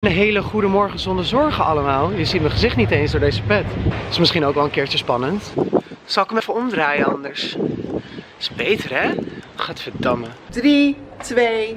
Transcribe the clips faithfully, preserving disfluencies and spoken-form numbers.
Een hele goede morgen zonder zorgen allemaal. Je ziet mijn gezicht niet eens door deze pet. Dat is misschien ook wel een keertje spannend. Zal ik hem even omdraaien anders? Is beter, hè? Gadverdamme. drie, twee...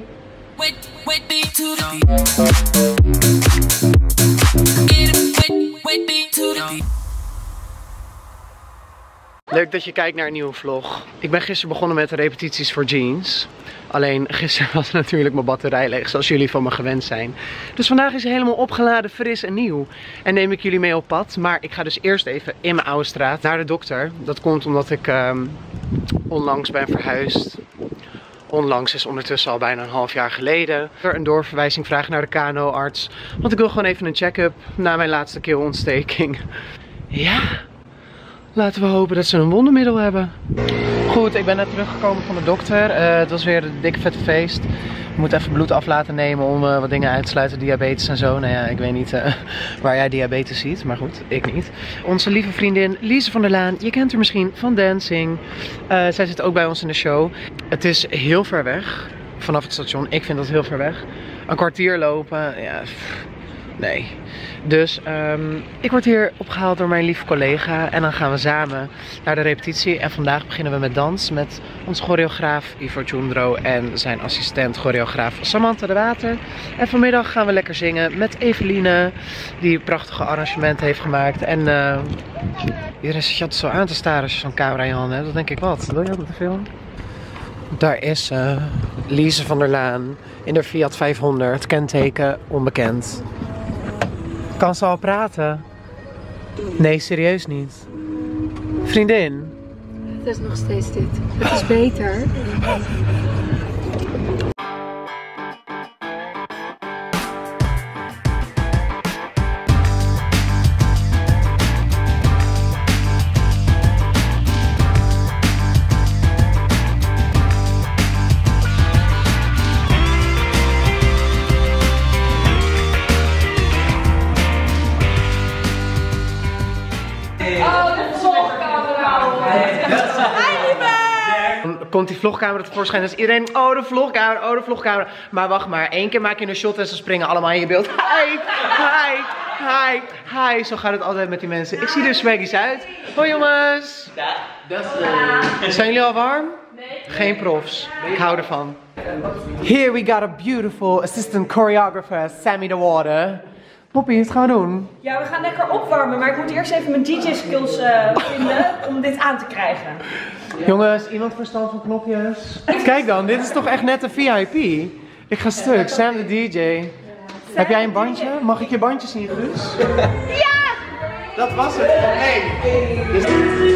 Leuk dat je kijkt naar een nieuwe vlog. Ik ben gisteren begonnen met de repetities voor jeans. Alleen gisteren was natuurlijk mijn batterij leeg, zoals jullie van me gewend zijn. Dus vandaag is hij helemaal opgeladen, fris en nieuw. En neem ik jullie mee op pad. Maar ik ga dus eerst even in mijn oude straat naar de dokter. Dat komt omdat ik um, onlangs ben verhuisd. Onlangs is ondertussen al bijna een half jaar geleden. Een doorverwijzing vragen naar de K N O-arts. Want ik wil gewoon even een check-up na mijn laatste keelontsteking. Ja, laten we hopen dat ze een wondermiddel hebben. Goed, ik ben net teruggekomen van de dokter. Uh, het was weer een dikke vette feest. Ik moet even bloed af laten nemen om uh, wat dingen uit te sluiten, diabetes en zo. Nou ja, ik weet niet uh, waar jij diabetes ziet, maar goed, ik niet. Onze lieve vriendin Lise van der Laan, je kent haar misschien van Dancing. Uh, zij zit ook bij ons in de show. Het is heel ver weg vanaf het station. Ik vind dat heel ver weg. Een kwartier lopen, ja, pff, nee. Dus um, ik word hier opgehaald door mijn lieve collega en dan gaan we samen naar de repetitie. En vandaag beginnen we met dans met onze choreograaf Ivo Jundro en zijn assistent choreograaf Samantha de Water. En vanmiddag gaan we lekker zingen met Eveline, die een prachtige arrangement heeft gemaakt. En uh, iedereen zit je altijd zo aan te staren als je zo'n camera in je hand hebt. Dat denk ik, wat? Wil je ook op de film? Daar is uh, Lise van der Laan in de Fiat vijfhonderd, kenteken onbekend. Kan ze al praten? Nee, serieus niet. Vriendin? Het is nog steeds dit. Het is beter. Komt die vlogcamera tevoorschijn, dus iedereen, oh de vlogcamera, oh de vlogcamera. Maar wacht maar, één keer maak je een shot en ze springen allemaal in je beeld. Hi, hi, hi, hi. Zo gaat het altijd met die mensen. Ik zie er swaggies uit. Hoi jongens. Dat is Zijn jullie al warm? Nee. Geen profs. Ik hou ervan. Here we got a beautiful assistant choreographer, Sammy the Water. Poppy, wat gaan we doen? Ja, we gaan lekker opwarmen, maar ik moet eerst even mijn D J-skills uh, vinden om dit aan te krijgen. Jongens, iemand verstand van knopjes? Kijk dan, dit is toch echt net een V I P? Ik ga stuk, Sam de D J. Heb jij een bandje? Mag ik je bandje zien, Guus? Ja! Dat was het, nee. Dus...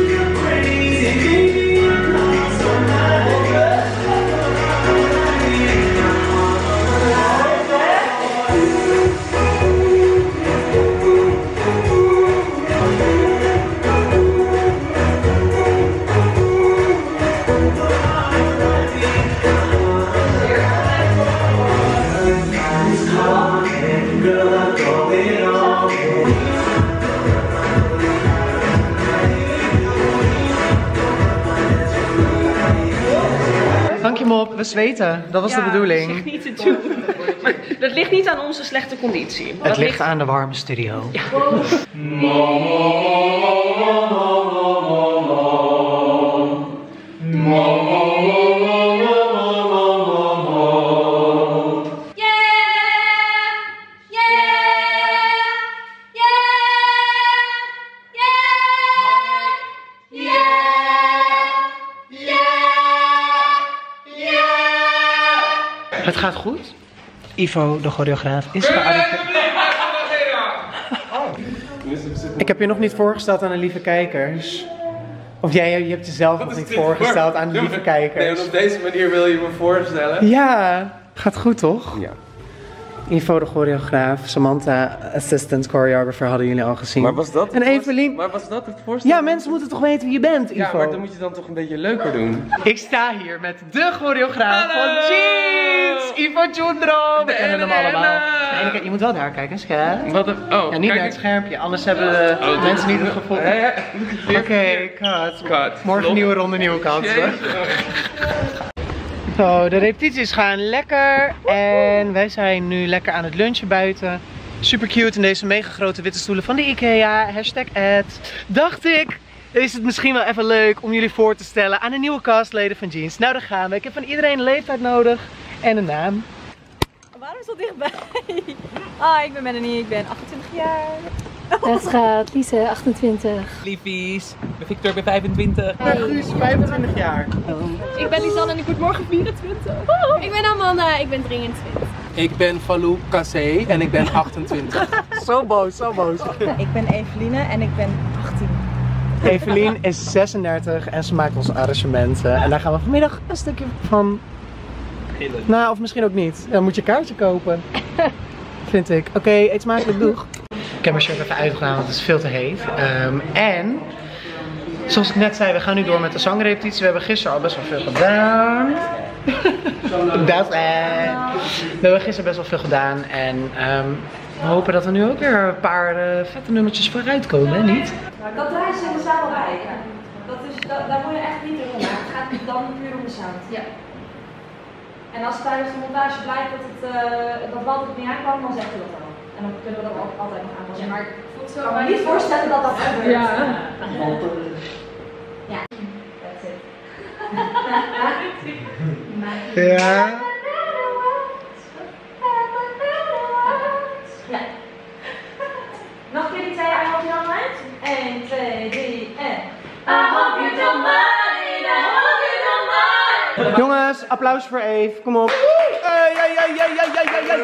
Dank je Mop, we zweten. Dat was ja, de bedoeling. Dat is niet te doen. Maar dat ligt niet aan onze slechte conditie. Het dat ligt ligt aan de warme studio. Ja. Het gaat goed. Ivo, de choreograaf, is gearriveerd. Ik heb je nog niet voorgesteld aan de lieve kijkers. Of jij je hebt jezelf nog niet voorgesteld aan de lieve kijkers. Nee, want op deze manier wil je me voorstellen. Ja, gaat goed toch? Ja. Ivo, de choreograaf, Samantha, assistant choreographer, hadden jullie al gezien. Maar was dat en Evelien. Maar was dat het voorstel? Ja, mensen moeten toch weten wie je bent, Ivo. Ja, maar dan moet je dan toch een beetje leuker doen. Ik sta hier met de choreograaf Hallo. van Jeans, Ivo Jundro. We kennen hem allemaal. Nee, je moet wel daar kijken, schat. Wat een, oh, ja, niet naar het schermpje, anders hebben de oh, mensen niet het gevoel. Ja, ja. Oké, okay, cut. cut. Morgen Lop. Nieuwe ronde, nieuwe kansen. Zo, de repetities gaan lekker en wij zijn nu lekker aan het lunchen buiten. Super cute in deze mega grote witte stoelen van de IKEA. Hashtag ad. Dacht ik, is het misschien wel even leuk om jullie voor te stellen aan de nieuwe castleden van Jeans. Nou, daar gaan we. Ik heb van iedereen een leeftijd nodig en een naam. Waarom is dat dichtbij? Ah, ik ben Melanie, ik ben achtentwintig jaar. Het gaat, Lise, achtentwintig. Liefies, ik ben Victor, ik ben vijfentwintig. Ik ben Guus, vijfentwintig jaar. Ik ben Lisanne en ik word morgen vierentwintig. Ik ben Amanda, ik ben drieëntwintig. Ik ben Falou Kassé en ik ben achtentwintig. Zo boos, zo boos. Ik ben Eveline en ik ben achttien. Evelien is zesendertig en ze maakt onze arrangementen. En daar gaan we vanmiddag een stukje van... Nou, of misschien ook niet. Dan moet je een kaartje kopen. Vind ik. Oké, okay, eet smakelijk, doeg. Ik heb mijn shirt even uitgedaan, want het is veel te heet. Um, en, zoals ik net zei, we gaan nu door met de zangrepetitie. We hebben gisteren al best wel veel gedaan. Dat, eh. We hebben gisteren best wel veel gedaan. En um, we hopen dat er nu ook weer een paar uh, vette nummertjes vooruit komen, hè? Niet? Nou, dat draaien ze in de zaal bij. Dat is, dat, daar moet je echt niet in maken. Het gaat dan puur om de sound. Ja. En als tijdens de montage blijkt dat het uh, dat wat het niet aankwam, dan zegt u dat dan. En dan kunnen we dat ook altijd nog aanpassen. Ja, maar ik kan me niet voorstellen dat dat gebeurt. Ja. Ja. That's it. Ja. Ja. Nog een keer die twee, I hope you don't mind. één, twee, drie en... I hope you don't mind, I hope you don't mind. Jongens, applaus voor Eve. Kom op. Hey, hey, hey, hey, hey, hey, hey.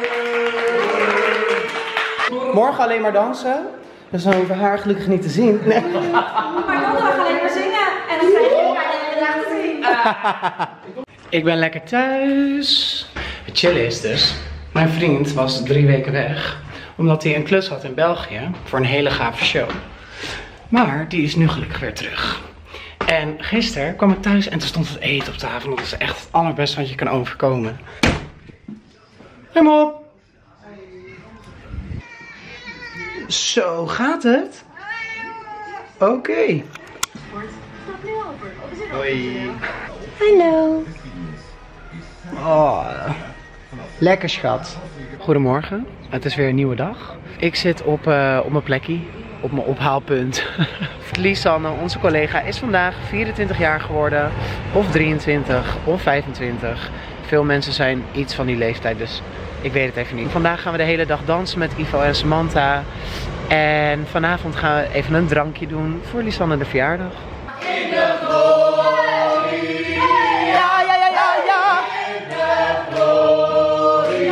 Morgen alleen maar dansen. Dus dan hoeven we haar gelukkig niet te zien. Nee. Maar donderdag alleen maar zingen. En dan krijg je elkaar de hele dag te zien. Ik ben lekker thuis. Het chillen is dus, mijn vriend was drie weken weg. Omdat hij een klus had in België. Voor een hele gave show. Maar die is nu gelukkig weer terug. En gisteren kwam ik thuis en toen stond het eten op tafel. Dat is echt het allerbeste wat je kan overkomen. Helemaal op. Zo gaat het. Oké. Okay. Hoi. Hallo. Oh, lekker schat. Goedemorgen. Het is weer een nieuwe dag. Ik zit op, uh, op mijn plekje. Op mijn ophaalpunt. Lisanne, onze collega, is vandaag vierentwintig jaar geworden. Of drieëntwintig, of vijfentwintig. Veel mensen zijn iets van die leeftijd, dus ik weet het even niet. Vandaag gaan we de hele dag dansen met Ivo en Samantha. En vanavond gaan we even een drankje doen voor Lisanne de verjaardag. In de glorie. Ja, ja, ja, ja, ja. In de glorie.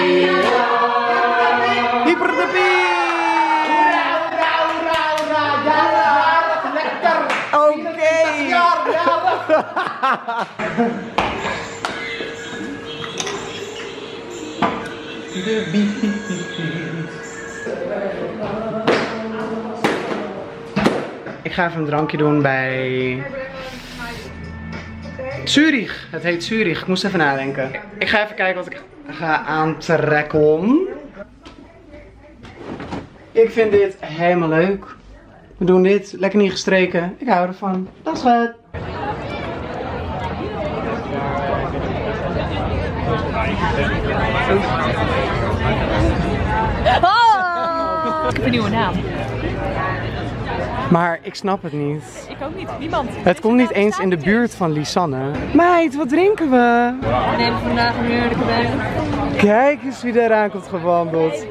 Hyper de piek. Hoera, hoera, hoera, hoera. Jarig, lekker. Oké. De beat. Ik ga even een drankje doen bij Zurich. Het heet Zurich. Ik moest even nadenken. Ik ga even kijken wat ik ga aantrekken. Ik vind dit helemaal leuk. We doen dit. Lekker niet gestreken. Ik hou ervan. Dat is het. Oh! Ik heb een nieuwe naam. Maar ik snap het niet. Ik ook niet. Niemand. Het komt niet eens in de buurt van Lisanne. Meid, wat drinken we? We nemen vandaag een heerlijke wijn. Kijk eens wie eraan komt gewandeld.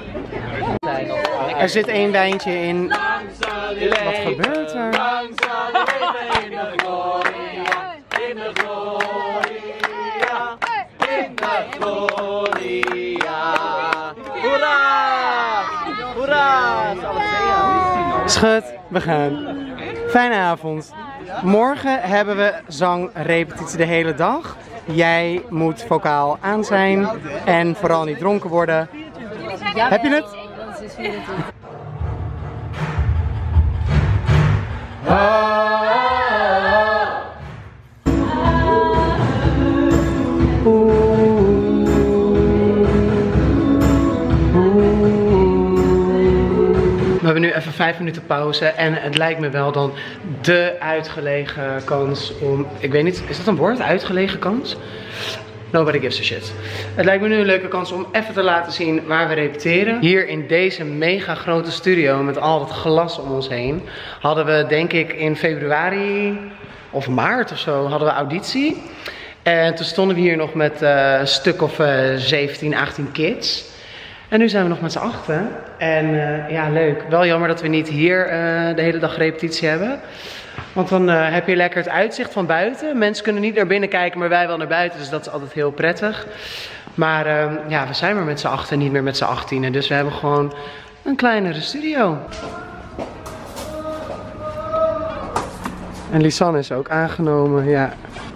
Er zit één wijntje in. Wat gebeurt er? In de gloria, in de gloria, in de gloria. Hoera! Hoera! Schut, we gaan. Fijne avond. Morgen hebben we zangrepetitie de hele dag. Jij moet vocaal aan zijn en vooral niet dronken worden. Heb je het? We hebben nu even vijf minuten pauze en het lijkt me wel dan de uitgelegen kans om, ik weet niet, is dat een woord? Uitgelegen kans? nobody gives a shit. Het lijkt me nu een leuke kans om even te laten zien waar we repeteren. Hier in deze mega grote studio met al dat glas om ons heen hadden we denk ik in februari of maart of zo hadden we auditie. En toen stonden we hier nog met uh, een stuk of uh, zeventien, achttien kids. En nu zijn we nog met z'n achten. En uh, ja, leuk. Wel jammer dat we niet hier uh, de hele dag repetitie hebben. Want dan uh, heb je lekker het uitzicht van buiten. Mensen kunnen niet naar binnen kijken, maar wij wel naar buiten. Dus dat is altijd heel prettig. Maar uh, ja, we zijn maar met z'n achten, niet meer met z'n achttienen. Dus we hebben gewoon een kleinere studio. En Lisanne is ook aangenomen, ja.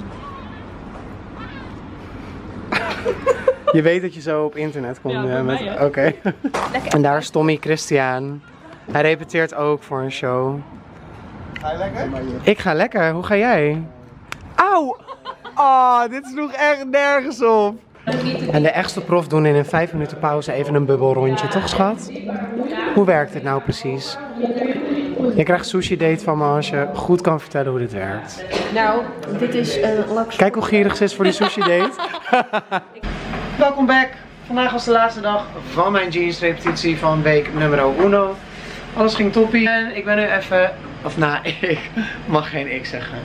Je weet dat je zo op internet komt. Ja, met... Oké. Okay. En daar is Tommy Christian. Hij repeteert ook voor een show. Ga je lekker? Ik ga lekker. Hoe ga jij? Auw! Oh, dit sloeg echt nergens op. En de echte prof doen in een vijf minuten pauze even een bubbelrondje, toch schat? Hoe werkt dit nou precies? Je krijgt sushi date van me als je goed kan vertellen hoe dit werkt. Nou, dit is een uh, laks. Kijk hoe gierig ze is voor die sushi date. Welkom back. Vandaag was de laatste dag van mijn jeans repetitie van week nummer uno. Alles ging toppie. En ik ben nu even, of nou, ik mag geen ik zeggen.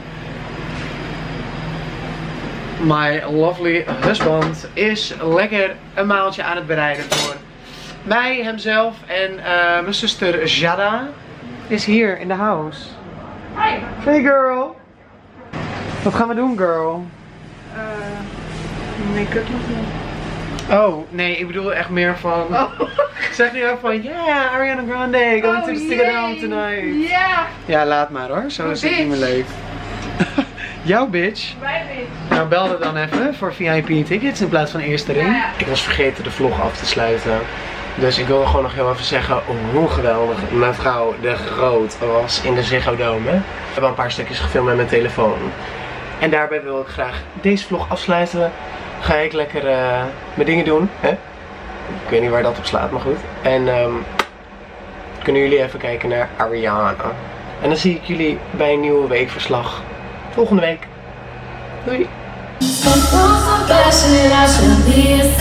My lovely husband is lekker een maaltje aan het bereiden voor mij, hemzelf en uh, mijn zuster Jada is hier in de house. Hi. Hey girl. Wat gaan we doen, girl? Uh, make-up nog. Oh, nee, ik bedoel echt meer van... Oh. Zeg nu ook van, yeah, Ariana Grande, going oh, to the Stick It Down tonight. Yeah. Ja, laat maar hoor, zo is het niet meer leuk. Jouw bitch. Mijn bitch. Nou, belde dan even voor V I P tickets in plaats van eerste ring. Ja, ja. Ik was vergeten de vlog af te sluiten. Dus ik wil gewoon nog heel even zeggen hoe geweldig mevrouw De Groot was in de Ziggo Dome. Ik heb al een paar stukjes gefilmd met mijn telefoon. En daarbij wil ik graag deze vlog afsluiten. Ga ik lekker uh, mijn dingen doen. Hè? Ik weet niet waar dat op slaat, maar goed. En um, kunnen jullie even kijken naar Ariana. En dan zie ik jullie bij een nieuwe weekverslag volgende week. Doei!